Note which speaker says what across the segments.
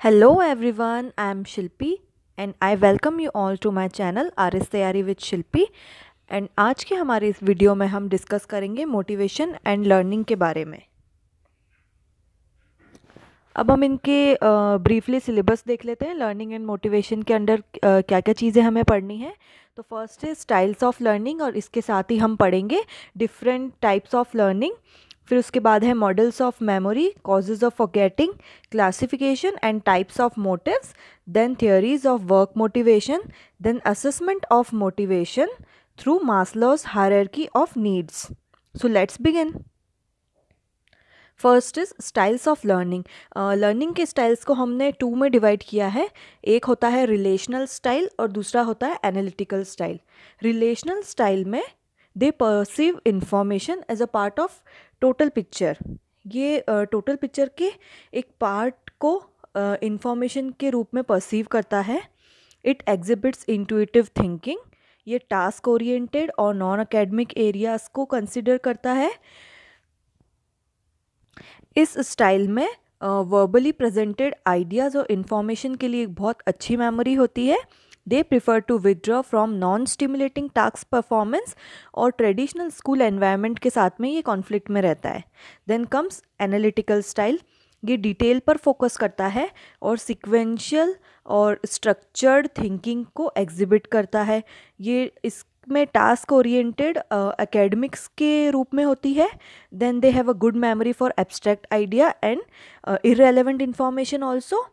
Speaker 1: Hello everyone, I am Shilpi and I welcome you all to my channel RAS तैयारी with Shilpi। And आज के हमारे इस video में हम डिस्कस करेंगे मोटिवेशन एंड लर्निंग के बारे में। अब हम इनके ब्रीफली सिलेबस देख लेते हैं। लर्निंग एंड मोटिवेशन के अंडर क्या क्या चीज़ें हमें पढ़नी है। तो फर्स्ट है स्टाइल्स ऑफ लर्निंग और इसके साथ ही हम पढ़ेंगे डिफरेंट टाइप्स ऑफ लर्निंग। फिर उसके बाद है models of memory, causes of forgetting, classification and types of motives, then theories of work motivation, then assessment of motivation through Maslow's hierarchy of needs. So let's begin. First is styles of learning. Learning के styles को हमने to में divide किया है। एक होता है relational style और दूसरा होता है एनालिटिकल स्टाइल। रिलेशनल स्टाइल में they perceive information as a part of total picture. ये टोटल पिक्चर के एक पार्ट को इंफॉर्मेशन के रूप में परसीव करता है। It exhibits intuitive thinking. ये टास्क ओरिएंटेड और नॉन एकेडमिक एरियाज को कंसिडर करता है। इस स्टाइल में वर्बली प्रेजेंटेड आइडियाज़ और इन्फॉर्मेशन के लिए एक बहुत अच्छी मेमोरी होती है। They prefer to withdraw from non stimulating task performance और ट्रेडिशनल स्कूल एनवायरनमेंट के साथ में ये कॉन्फ्लिक्ट में रहता है। Then comes analytical style. ये डिटेल पर फोकस करता है और सिक्वेंशियल और स्ट्रक्चर्ड थिंकिंग को एग्जिबिट करता है। ये इसमें टास्क ओरिएंटेड एकेडमिक्स के रूप में होती है। Then they have a good memory for abstract idea and irrelevant information also.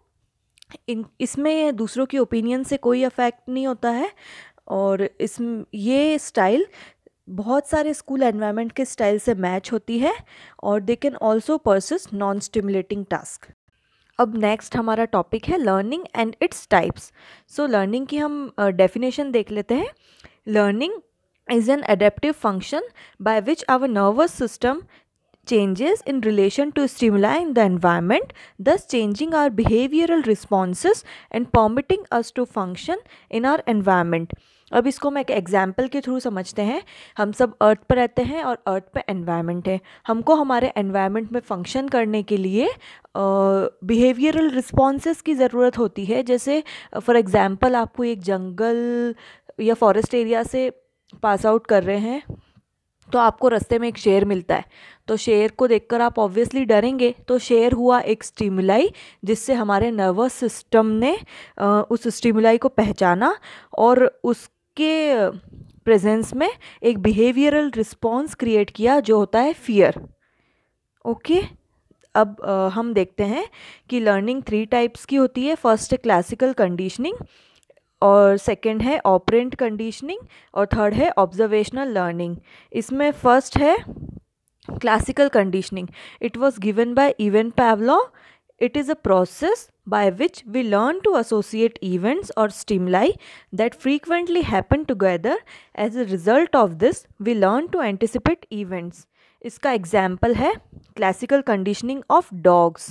Speaker 1: इसमें दूसरों की ओपिनियन से कोई अफेक्ट नहीं होता है और ये स्टाइल बहुत सारे स्कूल एनवायरनमेंट के स्टाइल से मैच होती है और they can also persist non stimulating task. अब नेक्स्ट हमारा टॉपिक है learning and its types. So learning की हम डेफिनेशन देख लेते हैं। Learning is an adaptive function by which our nervous system changes in relation to stimuli in the environment, thus changing our behavioral responses and permitting us to function in our environment। अब इसको मैं एक example के through समझते हैं। हम सब अर्थ पर रहते हैं और अर्थ पे एनवायरनमेंट है। हमको हमारे एनवायरनमेंट में फंक्शन करने के लिए बिहेवियरल रिस्पॉन्सेस की ज़रूरत होती है। जैसे फॉर एग्ज़ाम्पल आपको एक जंगल या फॉरेस्ट एरिया से पास आउट कर रहे हैं तो आपको रास्ते में एक शेर मिलता है, तो शेर को देखकर आप ऑब्वियसली डरेंगे। तो शेर हुआ एक स्टिमुलाई जिससे हमारे नर्वस सिस्टम ने उस स्टिमुलाई को पहचाना और उसके प्रेजेंस में एक बिहेवियरल रिस्पॉन्स क्रिएट किया जो होता है फियर। ओके, अब हम देखते हैं कि लर्निंग 3 टाइप्स की होती है। फर्स्ट है क्लासिकल कंडीशनिंग और सेकंड है ऑपरेंट कंडीशनिंग और थर्ड है ऑब्जर्वेशनल लर्निंग। इसमें फर्स्ट है classical conditioning. It was given by Ivan Pavlov. It is a process by which we learn to associate events or stimuli that frequently happen together. As a result of this, we learn to anticipate events. इसका example है classical conditioning of dogs.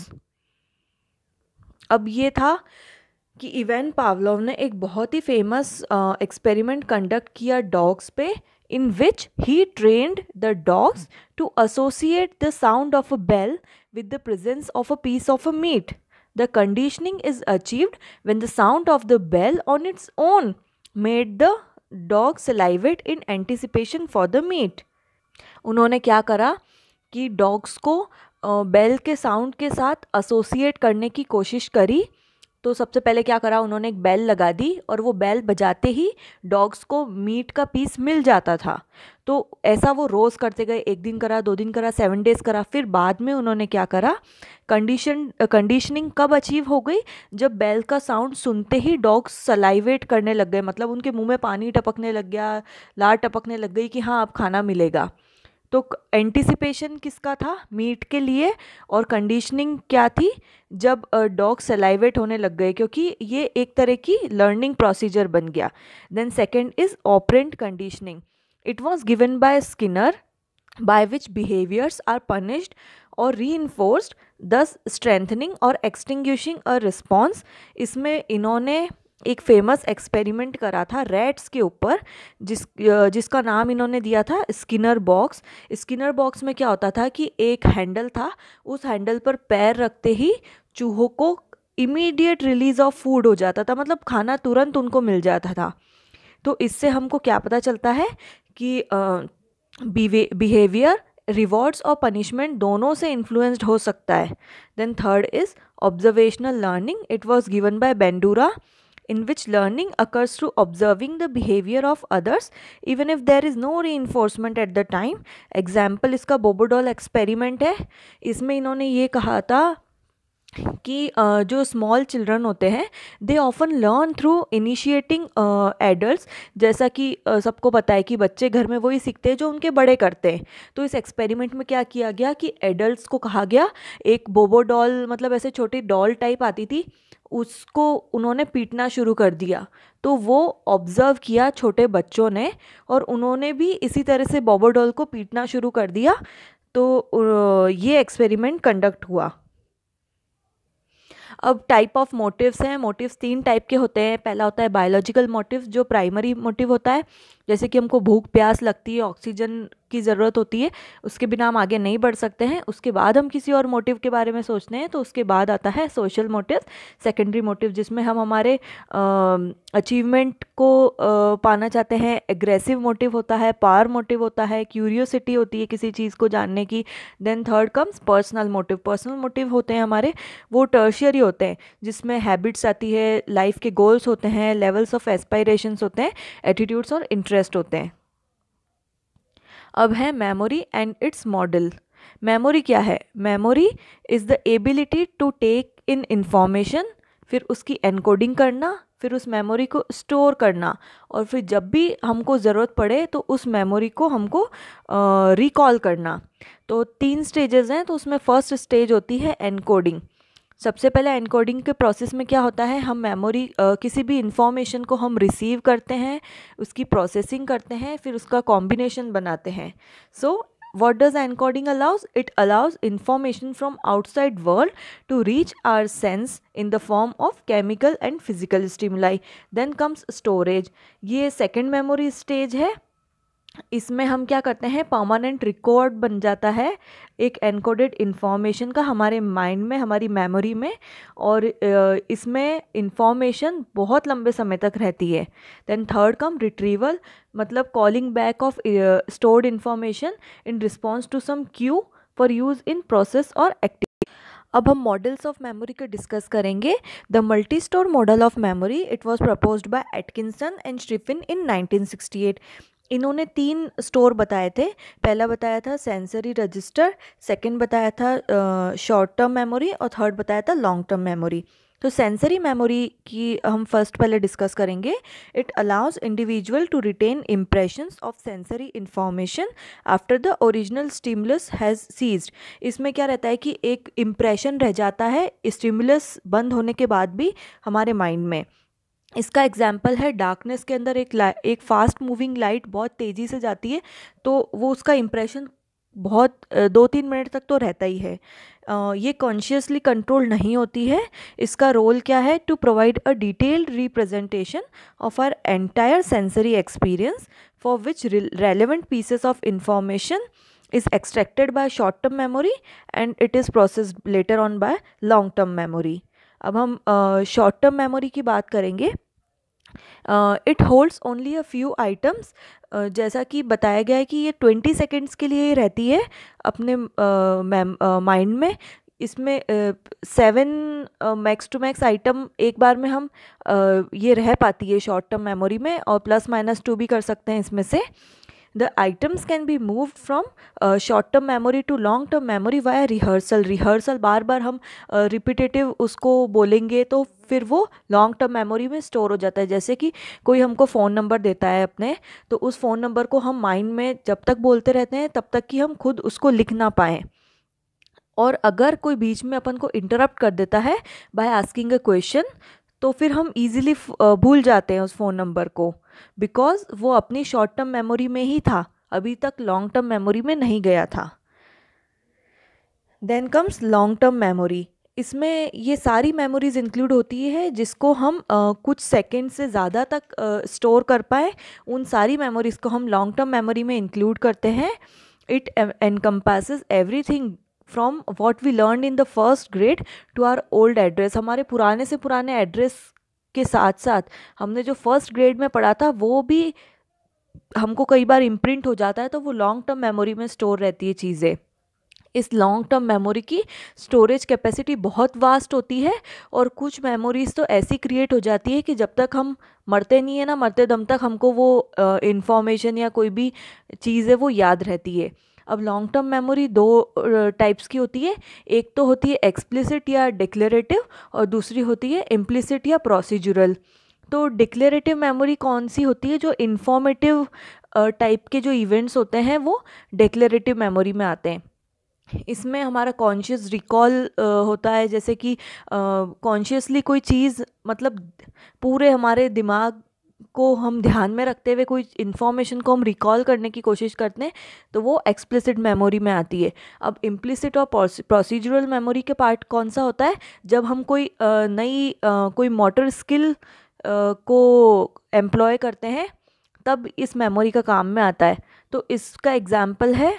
Speaker 1: अब ये था कि Ivan Pavlov ने एक बहुत ही फेमस एक्सपेरिमेंट कंडक्ट किया डॉग्स पे, in which he trained the dogs to associate the sound of a bell with the presence of a piece of a meat. The conditioning is achieved when the sound of the bell on its own made the dog salivate in anticipation for the meat. उन्होंने क्या करा कि dogs को bell के sound के साथ associate करने की कोशिश करी। तो सबसे पहले क्या करा, उन्होंने एक बेल लगा दी और वो बेल बजाते ही डॉग्स को मीट का पीस मिल जाता था। तो ऐसा वो रोज़ करते गए। 1 दिन करा, 2 दिन करा, 7 डेज़ करा। फिर बाद में उन्होंने क्या करा, कंडीशनिंग कब अचीव हो गई, जब बेल का साउंड सुनते ही डॉग्स सलाइवेट करने लग गए, मतलब उनके मुंह में पानी टपकने लग गया, लार टपकने लग गई कि हाँ अब खाना मिलेगा। तो एंटिसिपेशन किसका था, मीट के लिए, और कंडीशनिंग क्या थी, जब डॉग सलाइवेट होने लग गए, क्योंकि ये एक तरह की लर्निंग प्रोसीजर बन गया। Then second is operant conditioning. It was given by Skinner by which behaviours are punished और रीइंफोर्स्ड, दस स्ट्रेंथनिंग और एक्सटिंग्विशिंग अ रिस्पॉन्स। इसमें इन्होंने एक फेमस एक्सपेरिमेंट करा था रैट्स के ऊपर, जिसका नाम इन्होंने दिया था स्किनर बॉक्स। स्किनर बॉक्स में क्या होता था कि एक हैंडल था, उस हैंडल पर पैर रखते ही चूहों को इमीडिएट रिलीज ऑफ फूड हो जाता था, मतलब खाना तुरंत उनको मिल जाता था। तो इससे हमको क्या पता चलता है कि बिहेवियर रिवॉर्ड्स और पनिशमेंट दोनों से इन्फ्लुएंस्ड हो सकता है। Then third is observational learning. It was given by Bandura, in which learning occurs through observing the behavior of others even if there is no reinforcement at the time. Example इसका Bobo doll experiment है। इसमें इन्होंने ये कहा था कि जो small children होते हैं they often learn through initiating adults. जैसा कि सबको पता है कि बच्चे घर में वही सीखते हैं जो उनके बड़े करते हैं। तो इस एक्सपेरिमेंट में क्या किया गया कि एडल्ट्स को कहा गया, एक बोबो डॉल मतलब ऐसे छोटी डॉल टाइप आती थी, उसको उन्होंने पीटना शुरू कर दिया। तो वो ऑब्ज़र्व किया छोटे बच्चों ने और उन्होंने भी इसी तरह से बोबो डॉल को पीटना शुरू कर दिया। तो ये एक्सपेरिमेंट कंडक्ट हुआ। अब टाइप ऑफ मोटिव्स हैं। मोटिव्स 3 टाइप के होते हैं। पहला होता है बायोलॉजिकल मोटिव, जो प्राइमरी मोटिव होता है, जैसे कि हमको भूख प्यास लगती है, ऑक्सीजन की ज़रूरत होती है, उसके बिना हम आगे नहीं बढ़ सकते हैं। उसके बाद हम किसी और मोटिव के बारे में सोचते हैं, तो उसके बाद आता है सोशल मोटिव, सेकेंडरी मोटिव, जिसमें हम हमारे अचीवमेंट को पाना चाहते हैं। एग्रेसिव मोटिव होता है, पावर मोटिव होता है, क्यूरियोसिटी होती है किसी चीज़ को जानने की। Then third comes personal motive. Personal motive होते हैं हमारे, वो टर्शियरी होते हैं, जिसमें हैबिट्स आती है, लाइफ के गोल्स होते हैं, लेवल्स ऑफ एस्पायरेशंस होते हैं, एटीट्यूड्स और इंटरेस्ट होते हैं। अब है memory and its model. Memory क्या है? Memory is the ability to take in information, फिर उसकी एनकोडिंग करना, फिर उस मेमोरी को स्टोर करना, और फिर जब भी हमको ज़रूरत पड़े तो उस मेमोरी को हमको रिकॉल करना। तो 3 स्टेजेस हैं। तो उसमें फर्स्ट स्टेज होती है एनकोडिंग। सबसे पहले एनकोडिंग के प्रोसेस में क्या होता है, हम मेमोरी किसी भी इंफॉर्मेशन को हम रिसीव करते हैं, उसकी प्रोसेसिंग करते हैं, फिर उसका कॉम्बिनेशन बनाते हैं। So what does encoding allows? It allows information from outside world to reach our sense in the form of chemical and physical stimuli. Then comes storage. ये सेकेंड मेमोरी स्टेज है। इसमें हम क्या करते हैं, परमानेंट रिकॉर्ड बन जाता है एक एनकोडेड इन्फॉर्मेशन का हमारे माइंड में, हमारी मेमोरी में, और इसमें इंफॉर्मेशन बहुत लंबे समय तक रहती है। देन थर्ड कम रिट्रीवल, मतलब calling back of stored information in response to some cue for use in process और एक्टिविटी। अब हम मॉडल्स ऑफ मेमोरी को डिस्कस करेंगे। The multi store model of memory, it was proposed by Atkinson and Stephen in 1968। इन्होंने 3 store बताए थे। पहला बताया था सेंसरी रजिस्टर, सेकंड बताया था शॉर्ट टर्म मेमोरी, और थर्ड बताया था लॉन्ग टर्म मेमोरी। तो सेंसरी मेमोरी की हम फर्स्ट पहले डिस्कस करेंगे। It allows individual to retain impressions of sensory information after the original stimulus has ceased. इसमें क्या रहता है कि एक इम्प्रेशन रह जाता है स्टिमुलस बंद होने के बाद भी हमारे माइंड में। इसका एग्जाम्पल है डार्कनेस के अंदर एक फास्ट मूविंग लाइट बहुत तेज़ी से जाती है, तो वो उसका इम्प्रेशन बहुत 2-3 मिनट तक तो रहता ही है। ये कॉन्शियसली कंट्रोल नहीं होती है। इसका रोल क्या है? To provide a detailed representation of our entire sensory experience for which relevant pieces of information is extracted by short term memory and it is processed later on by long term memory. अब हम short term memory की बात करेंगे। It holds only a few items. जैसा कि बताया गया है कि ये 20 सेकेंड्स के लिए रहती है अपने माइंड में। इसमें 7 मैक्स टू मैक्स आइटम एक बार में हम ये रह पाती है शॉर्ट टर्म मेमोरी में, और +-2 भी कर सकते हैं इसमें से। The items can be moved from short term memory to long term memory via rehearsal. Rehearsal बार बार हम रिपीटेटिव उसको बोलेंगे तो फिर वो लॉन्ग टर्म मेमोरी में स्टोर हो जाता है। जैसे कि कोई हमको फ़ोन नंबर देता है अपने, तो उस फ़ोन नंबर को हम माइंड में जब तक बोलते रहते हैं तब तक कि हम खुद उसको लिख ना पाएँ। और अगर कोई बीच में अपन को इंटरप्ट कर देता है बाय आस्किंग अ क्वेश्चन, तो फिर हम इजीली भूल जाते हैं उस फ़ोन नंबर को, बिकॉज वो अपनी शॉर्ट टर्म मेमोरी में ही था, अभी तक लॉन्ग टर्म मेमोरी में नहीं गया था। Then comes long term memory. इसमें ये सारी मेमोरीज इंक्लूड होती है जिसको हम कुछ सेकेंड से ज़्यादा तक स्टोर कर पाए, उन सारी मेमोरीज को हम लॉन्ग टर्म मेमोरी में इंक्लूड करते हैं। It encompasses everything from what we learn in the first grade to our old address. हमारे पुराने से पुराने एड्रेस के साथ साथ हमने जो फर्स्ट ग्रेड में पढ़ा था वो भी हमको कई बार इम्प्रिंट हो जाता है, तो वो लॉन्ग टर्म मेमोरी में स्टोर रहती है चीज़ें। इस लॉन्ग टर्म मेमोरी की स्टोरेज कैपेसिटी बहुत वास्ट होती है, और कुछ मेमोरीज तो ऐसी क्रिएट हो जाती है कि जब तक हम मरते नहीं है ना, मरते दम तक हमको वो इंफॉर्मेशन या कोई भी चीज़ है वो याद रहती है। अब लॉन्ग टर्म मेमोरी दो टाइप्स की होती है, एक तो होती है एक्सप्लिसिट या डिक्लेरेटिव, और दूसरी होती है इम्प्लिसिट या प्रोसीजरल। तो डिक्लेरेटिव मेमोरी कौन सी होती है? जो इन्फॉर्मेटिव टाइप के जो इवेंट्स होते हैं वो डिक्लेरेटिव मेमोरी में आते हैं। इसमें हमारा कॉन्शियस रिकॉल होता है, जैसे कि कॉन्शियसली कोई चीज़, मतलब पूरे हमारे दिमाग को हम ध्यान में रखते हुए कोई इन्फॉर्मेशन को हम रिकॉल करने की कोशिश करते हैं, तो वो एक्सप्लिसिट मेमोरी में आती है। अब इम्प्लिसिट और प्रोसीजरल मेमोरी के पार्ट कौन सा होता है? जब हम कोई नई कोई मोटर स्किल को एम्प्लॉय करते हैं, तब इस मेमोरी का काम में आता है। तो इसका एग्जाम्पल है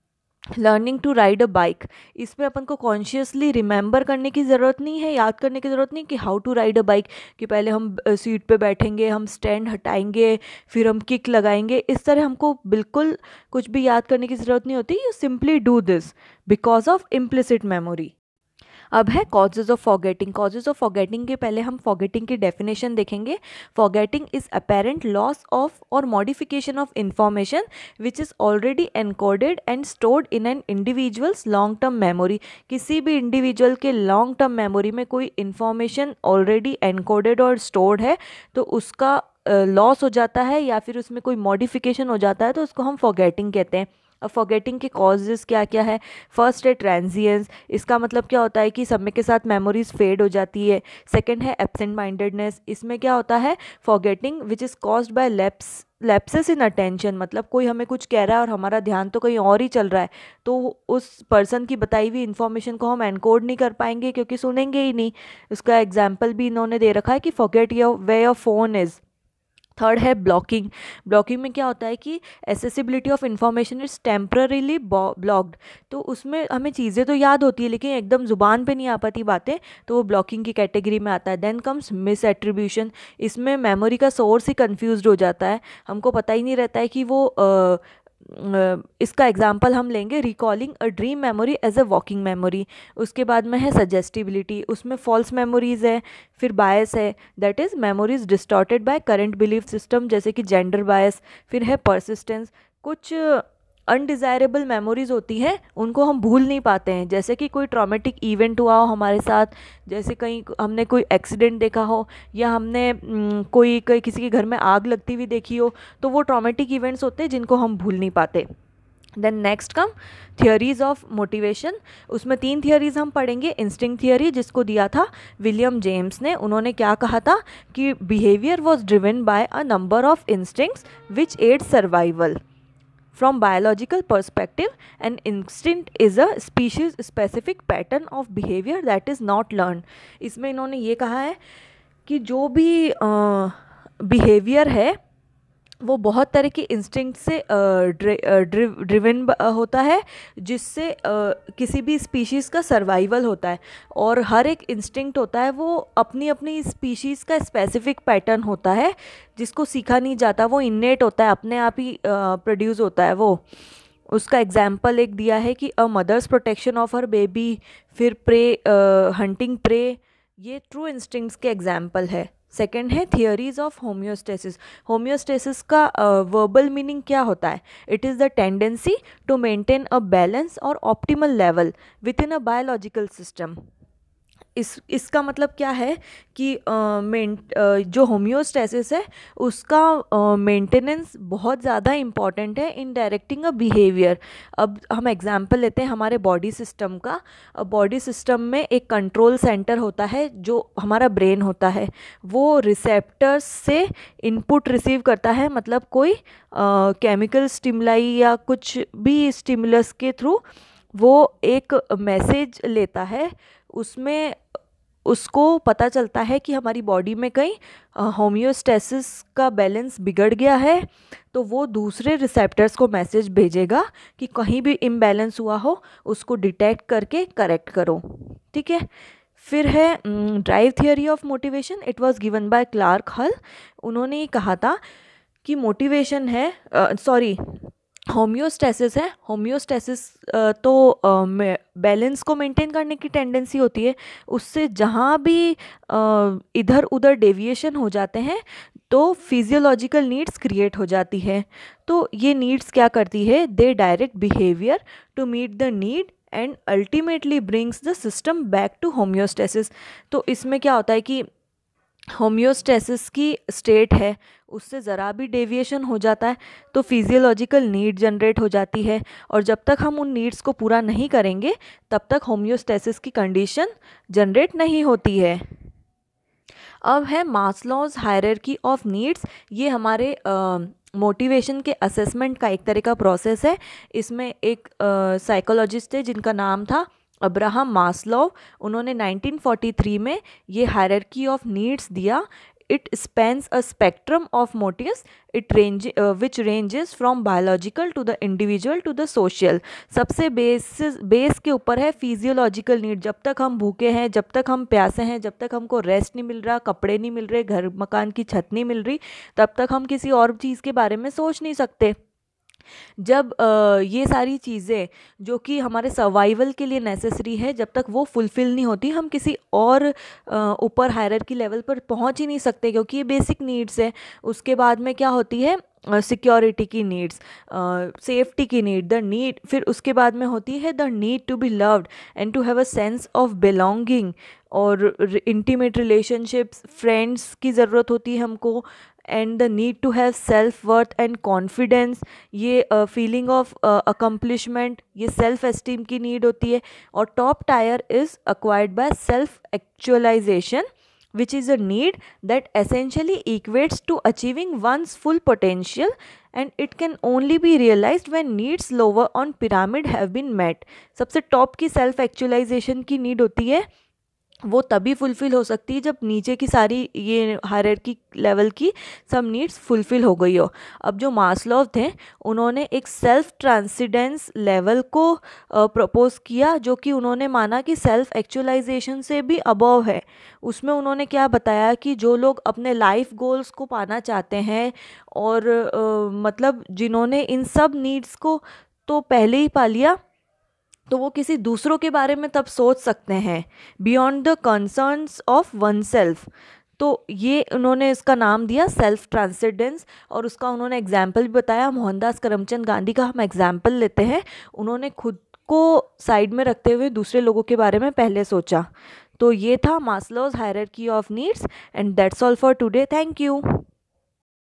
Speaker 1: learning to ride a bike. इसमें अपन को कॉन्शियसली रिमेंबर करने की ज़रूरत नहीं है, याद करने की ज़रूरत नहीं कि how to ride a bike, कि पहले हम सीट पे बैठेंगे, हम स्टैंड हटाएंगे, फिर हम किक लगाएंगे। इस तरह हमको बिल्कुल कुछ भी याद करने की ज़रूरत नहीं होती। You simply do this because of implicit memory. अब है causes of forgetting. Causes of forgetting के पहले हम फॉरगेटिंग की डेफिनेशन देखेंगे। Forgetting is apparent loss of और modification of information which is already encoded and stored in an individual's long term memory. किसी भी इंडिविजुअल के लॉन्ग टर्म मेमोरी में कोई इंफॉर्मेशन ऑलरेडी एनकोडेड और स्टोर्ड है, तो उसका लॉस हो जाता है या फिर उसमें कोई मॉडिफिकेशन हो जाता है, तो उसको हम फॉरगेटिंग कहते हैं। अब फॉरगेटिंग के कॉजेज़ क्या क्या है? फर्स्ट है ट्रांजिएंस। इसका मतलब क्या होता है कि समय के साथ मेमोरीज फेड हो जाती है। सेकंड है एब्सेंट माइंडेडनेस। इसमें क्या होता है? Forgetting which is caused by lapses in attention. मतलब कोई हमें कुछ कह रहा है और हमारा ध्यान तो कहीं और ही चल रहा है, तो उस पर्सन की बताई हुई इन्फॉर्मेशन को हम एनकोड नहीं कर पाएंगे क्योंकि सुनेंगे ही नहीं। उसका एग्जाम्पल भी इन्होंने दे रखा है कि forget your where your phone is. Third है ब्लॉकिंग। ब्लॉकिंग में क्या होता है कि accessibility of information is temporarily blocked. तो उसमें हमें चीज़ें तो याद होती है लेकिन एकदम ज़ुबान पे नहीं आ पाती बातें, तो वो ब्लॉकिंग की कैटेगरी में आता है। Then comes misattribution. इसमें मेमोरी का सोर्स ही कंफ्यूज्ड हो जाता है, हमको पता ही नहीं रहता है कि वो इसका एग्जाम्पल हम लेंगे recalling a dream memory as a walking memory. उसके बाद में है सजेस्टिबिलिटी। उसमें फॉल्स मेमोरीज है, फिर बायस है, that is memories distorted by current belief system, जैसे कि जेंडर बायस। फिर है परसिस्टेंस। कुछ अनडिज़ायरेबल मेमोरीज होती हैं, उनको हम भूल नहीं पाते हैं, जैसे कि कोई ट्रॉमेटिक इवेंट हुआ हो हमारे साथ, जैसे कहीं हमने कोई एक्सीडेंट देखा हो, या हमने कोई किसी के घर में आग लगती हुई देखी हो, तो वो ट्रॉमेटिक इवेंट्स होते हैं जिनको हम भूल नहीं पाते। Then next come theories of motivation. उसमें 3 थियोरीज हम पढ़ेंगे। इंस्टिंक्ट थियोरी, जिसको दिया था विलियम जेम्स ने। उन्होंने क्या कहा था कि behaviour was driven by a number of instincts which aid survival. From biological perspective, an instinct is a species specific pattern of behavior that is not learned. इसमें इन्होंने ये कहा है कि जो भी बिहेवियर है वो बहुत तरह की इंस्टिंक्ट से ड्रिवन होता है, जिससे किसी भी स्पीशीज़ का सर्वाइवल होता है। और हर एक इंस्टिंक्ट होता है वो अपनी अपनी स्पीशीज़ का स्पेसिफिक पैटर्न होता है, जिसको सीखा नहीं जाता, वो इन्नेट होता है, अपने आप ही प्रोड्यूस होता है वो। उसका एग्जाम्पल एक दिया है कि a mother's protection of her baby, फिर प्रे, हंटिंग प्रे, ये ट्रू इंस्टिंक्ट्स के एग्जाम्पल है। सेकेंड है थियोरीज ऑफ होम्योस्टेसिस। होम्योस्टेसिस का वर्बल मीनिंग क्या होता है? It is the tendency to maintain a balance और optimal level within a biological system. इसका मतलब क्या है कि जो होम्योस्टेसिस है उसका मेंटेनेंस बहुत ज़्यादा इम्पॉर्टेंट है इन डायरेक्टिंग अ बिहेवियर। अब हम एग्जांपल लेते हैं हमारे बॉडी सिस्टम का। बॉडी सिस्टम में एक कंट्रोल सेंटर होता है जो हमारा ब्रेन होता है, वो रिसेप्टर्स से इनपुट रिसीव करता है, मतलब कोई केमिकल स्टिमुलाई या कुछ भी स्टिमुलस के थ्रू वो एक मैसेज लेता है। उसमें उसको पता चलता है कि हमारी बॉडी में कहीं होम्योस्टेसिस का बैलेंस बिगड़ गया है, तो वो दूसरे रिसेप्टर्स को मैसेज भेजेगा कि कहीं भी इम्बैलेंस हुआ हो उसको डिटेक्ट करके करेक्ट करो। ठीक है। फिर है drive theory of motivation. It was given by Clark Hull. उन्होंने ये कहा था कि मोटिवेशन है होम्योस्टेसिस है। होम्योस्टेसिस तो बैलेंस को मेंटेन करने की टेंडेंसी होती है। उससे जहाँ भी इधर उधर डेविएशन हो जाते हैं तो फिजियोलॉजिकल नीड्स क्रिएट हो जाती है। तो ये नीड्स क्या करती है, they direct behaviour to meet the need and ultimately brings the system back to homeostasis. तो इसमें क्या होता है कि होम्योस्टेसिस की स्टेट है, उससे ज़रा भी डेविएशन हो जाता है तो फिजियोलॉजिकल नीड जनरेट हो जाती है, और जब तक हम उन नीड्स को पूरा नहीं करेंगे तब तक होम्योस्टेसिस की कंडीशन जनरेट नहीं होती है। अब है मास्लोज हायरार्की ऑफ नीड्स। ये हमारे मोटिवेशन के असेसमेंट का एक तरह का प्रोसेस है। इसमें एक साइकोलॉजिस्ट है जिनका नाम था अब्राहम मास्लोव। उन्होंने 1943 में ये हायरार्की ऑफ नीड्स दिया। It spans a spectrum of motives which ranges from biological to the individual to the social. सबसे बेस के ऊपर है फिजियोलॉजिकल नीड। जब तक हम भूखे हैं, जब तक हम प्यासे हैं, जब तक हमको रेस्ट नहीं मिल रहा, कपड़े नहीं मिल रहे, घर मकान की छत नहीं मिल रही, तब तक हम किसी और चीज़ के बारे में सोच नहीं सकते। जब ये सारी चीज़ें जो कि हमारे सर्वाइवल के लिए नेसेसरी है, जब तक वो फुलफ़िल नहीं होती हम किसी और ऊपर हायरार्की लेवल पर पहुंच ही नहीं सकते, क्योंकि ये बेसिक नीड्स है। उसके बाद में क्या होती है, सिक्योरिटी की नीड्स, सेफ्टी की नीड, द नीड, फिर उसके बाद में होती है the need to be loved and to have a sense of belonging, और इंटीमेट रिलेशनशिप्स, फ्रेंड्स की ज़रूरत होती है हमको, and the need to have self worth and confidence, ये फीलिंग ऑफ अकम्पलिशमेंट, ये सेल्फ एस्टीम की नीड होती है। और top tier is acquired by self-actualization, which is a need that essentially equates to achieving one's full potential, and it can only be realized when needs lower on pyramid have been met. सबसे top की self actualization की need होती है, वो तभी fulfil हो सकती है जब नीचे की सारी ये हायरार्की लेवल की सब नीड्स फुलफ़िल हो गई हो। अब जो मास्लोव थे उन्होंने एक सेल्फ ट्रांसेंडेंस लेवल को प्रपोज किया, जो कि उन्होंने माना कि सेल्फ एक्चुअलाइजेशन से भी अबव है। उसमें उन्होंने क्या बताया कि जो लोग अपने लाइफ गोल्स को पाना चाहते हैं, और मतलब जिन्होंने इन सब नीड्स को तो पहले ही पा लिया, तो वो किसी दूसरों के बारे में तब सोच सकते हैं, beyond the concerns of oneself. तो ये उन्होंने इसका नाम दिया सेल्फ ट्रांसेंडेंस, और उसका उन्होंने एग्जाम्पल भी बताया। मोहनदास करमचंद गांधी का हम एग्जाम्पल लेते हैं। उन्होंने खुद को साइड में रखते हुए दूसरे लोगों के बारे में पहले सोचा। तो ये था Maslow's hierarchy of needs, and that's all for today. Thank you.